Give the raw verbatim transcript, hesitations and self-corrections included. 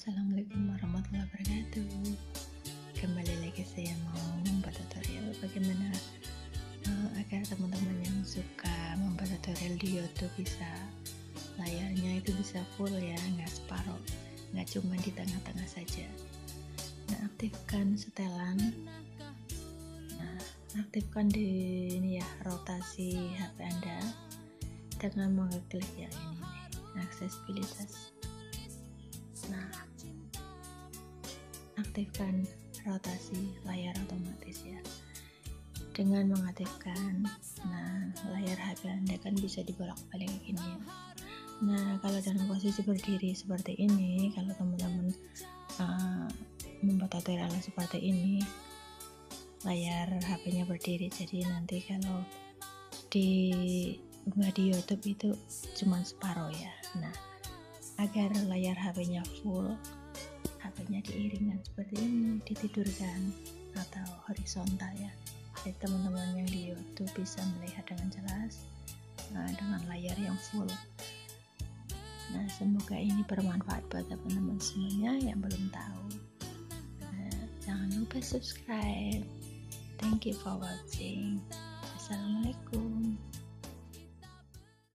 Assalamualaikum warahmatullahi wabarakatuh. Kembali lagi saya mau membuat tutorial bagaimana uh, agar teman-teman yang suka membuat tutorial di YouTube bisa layarnya itu bisa full ya, nggak separuh, nggak cuma di tengah-tengah saja. Nah, aktifkan setelan. Nah, aktifkan di ini ya, rotasi H P Anda dengan mengklik ya ini nih, aksesibilitas. Nah, aktifkan rotasi layar otomatis ya. Dengan mengaktifkan, nah layar H P Anda kan bisa dibolak-balik gini ya. Nah, kalau dalam posisi berdiri seperti ini, kalau teman-teman uh, membuat tutorial seperti ini, layar H P-nya berdiri. Jadi nanti kalau di unggah di YouTube itu cuma separuh ya. Nah, agar layar H P-nya full, H P-nya diiringkan seperti ini, ditidurkan atau horizontal ya. Jadi teman-teman yang di YouTube bisa melihat dengan jelas nah, dengan layar yang full. Nah, semoga ini bermanfaat buat teman-teman semuanya yang belum tahu. Nah, jangan lupa subscribe. Thank you for watching. Assalamualaikum.